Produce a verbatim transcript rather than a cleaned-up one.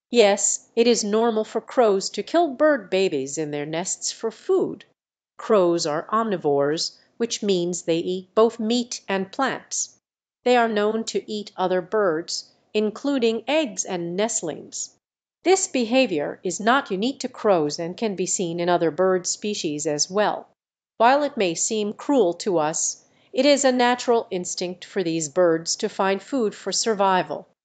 Yes, it is normal for crows to kill bird babies in their nests for food. Crows are omnivores, which means they eat both meat and plants. They are known to eat other birds, including eggs and nestlings. This behavior is not unique to crows and can be seen in other bird species as well. While it may seem cruel to us, it is a natural instinct for these birds to find food for survival.